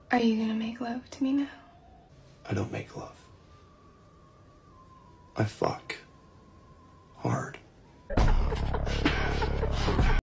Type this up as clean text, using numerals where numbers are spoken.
Are you gonna make love to me now? I don't make love. I fuck.